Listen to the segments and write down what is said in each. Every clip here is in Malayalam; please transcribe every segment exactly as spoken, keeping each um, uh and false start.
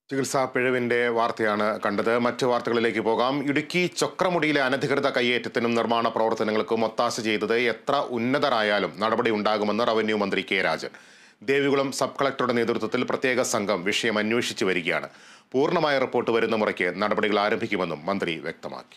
ചികിത്സാ പിഴവിന്റെ വാർത്തയാണ് കണ്ടത്. മറ്റു വാർത്തകളിലേക്ക് പോകാം. ഇടുക്കി ചൊക്രമുടിയിലെ അനധികൃത കയ്യേറ്റത്തിനും നിർമ്മാണ പ്രവർത്തനങ്ങൾക്കും ഒത്താശ ചെയ്തത് എത്ര ഉന്നതരായാലും നടപടി ഉണ്ടാകുമെന്ന് റവന്യൂ മന്ത്രി കെ രാജൻ. ദേവികുളം സബ് കളക്ടറുടെ നേതൃത്വത്തിൽ പ്രത്യേക സംഘം വിഷയം അന്വേഷിച്ചു വരികയാണ്. പൂർണ്ണമായ റിപ്പോർട്ട് വരുന്ന മുറയ്ക്ക് നടപടികൾ ആരംഭിക്കുമെന്നും മന്ത്രി വ്യക്തമാക്കി.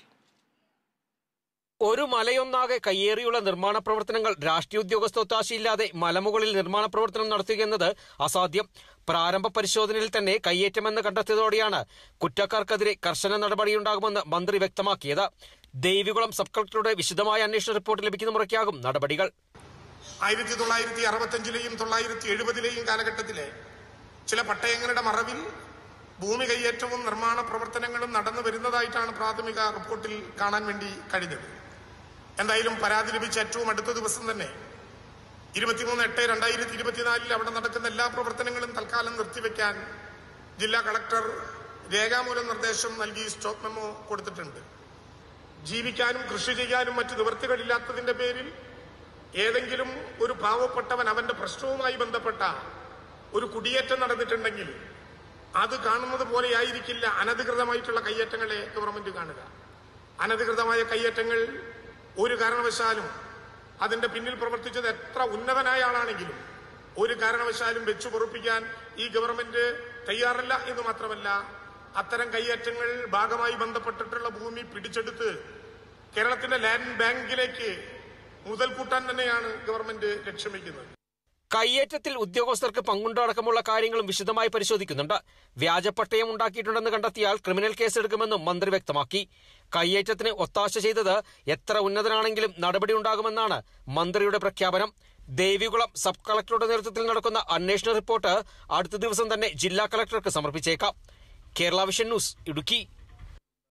ഒരു മലയൊന്നാകെ കയ്യേറിയുള്ള നിർമ്മാണ പ്രവർത്തനങ്ങൾ രാഷ്ട്രീയ ഉദ്യോഗസ്ഥ ഒത്താശയില്ലാതെ മലമുകളിൽ നിർമ്മാണ പ്രവർത്തനം നടത്തുകയെന്നത് അസാധ്യം. പ്രാരംഭ പരിശോധനയിൽ തന്നെ കയ്യേറ്റമെന്ന് കണ്ടെത്തിയതോടെയാണ് കുറ്റക്കാർക്കെതിരെ കർശന നടപടിയുണ്ടാകുമെന്ന് മന്ത്രി വ്യക്തമാക്കിയത്. ദേവികുളം സബ് കളക്ടറുടെ വിശദമായ അന്വേഷണ റിപ്പോർട്ട് ലഭിക്കുന്ന മുറയ്ക്കാകും നടപടികൾ. ആയിരത്തി തൊള്ളായിരത്തി അറുപത്തഞ്ചിലെയും തൊള്ളായിരത്തി എഴുപതിലെയും കാലഘട്ടത്തിലെ ചില പട്ടയങ്ങളുടെ മറവിൽ ഭൂമി കയ്യേറ്റവും നിർമ്മാണ പ്രവർത്തനങ്ങളും നടന്നു വരുന്നതായിട്ടാണ് പ്രാഥമിക റിപ്പോർട്ടിൽ കാണാൻ വേണ്ടി കഴിഞ്ഞത്. എന്തായാലും പരാതി ലഭിച്ച ഏറ്റവും അടുത്ത ദിവസം തന്നെ ഇരുപത്തിമൂന്ന് എട്ട് രണ്ടായിരത്തി ഇരുപത്തിനാലിൽ അവിടെ നടക്കുന്ന എല്ലാ പ്രവർത്തനങ്ങളും തൽക്കാലം നിർത്തിവെക്കാൻ ജില്ലാ കളക്ടർ രേഖാമൂലം നിർദ്ദേശം നൽകി സ്റ്റോപ്പ് മെമ്മോ കൊടുത്തിട്ടുണ്ട്. ജീവിക്കാനും കൃഷി ചെയ്യാനും മറ്റു നിവൃത്തികളില്ലാത്തതിന്റെ പേരിൽ ഏതെങ്കിലും ഒരു പാവപ്പെട്ടവൻ അവന്റെ പ്രശ്നവുമായി ബന്ധപ്പെട്ട ഒരു കുടിയേറ്റം നടന്നിട്ടുണ്ടെങ്കിൽ അത് കാണുന്നത് പോലെയായിരിക്കില്ല അനധികൃതമായിട്ടുള്ള കയ്യേറ്റങ്ങളെ ഗവൺമെന്റ് കാണുക. അനധികൃതമായ കയ്യേറ്റങ്ങൾ ഒരു കാരണവശാലും അതിന്റെ പിന്നിൽ പ്രവർത്തിച്ചത് എത്ര ഉന്നതനായ ആളാണെങ്കിലും ഒരു കാരണവശാലും വെച്ചു പൊറുപ്പിക്കാൻ ഈ ഗവൺമെന്റ് തയ്യാറല്ല എന്ന് മാത്രമല്ല, അത്തരം കയ്യേറ്റങ്ങൾ ഭാഗമായി ബന്ധപ്പെട്ടിട്ടുള്ള ഭൂമി പിടിച്ചെടുത്ത് കേരളത്തിന്റെ ലാൻഡ് ബാങ്കിലേക്ക് മുതൽ കൂട്ടാൻ തന്നെയാണ് ഗവൺമെന്റ് ലക്ഷ്യം വയ്ക്കുന്നത്. കയ്യേറ്റത്തിൽ ഉദ്യോഗസ്ഥർക്ക് പങ്കുണ്ടോ അടക്കമുള്ള കാര്യങ്ങളും വിശദമായി പരിശോധിക്കുന്നുണ്ട്. വ്യാജപ്പട്ടയം ഉണ്ടാക്കിയിട്ടുണ്ടെന്ന് കണ്ടെത്തിയാൽ ക്രിമിനൽ കേസെടുക്കുമെന്നും മന്ത്രി വ്യക്തമാക്കി. കയ്യേറ്റത്തിന് ഒത്താശ ചെയ്തത് എത്ര ഉന്നതനാണെങ്കിലും നടപടി ഉണ്ടാകുമെന്നാണ് മന്ത്രിയുടെ പ്രഖ്യാപനം. ദേവികുളം സബ് കളക്ടറുടെ നേതൃത്വത്തിൽ നടക്കുന്ന അന്വേഷണ റിപ്പോർട്ട് അടുത്ത ദിവസം തന്നെ ജില്ലാ കളക്ടർക്ക് സമർപ്പിച്ചേക്കാം. Kerala vision news, Idukki.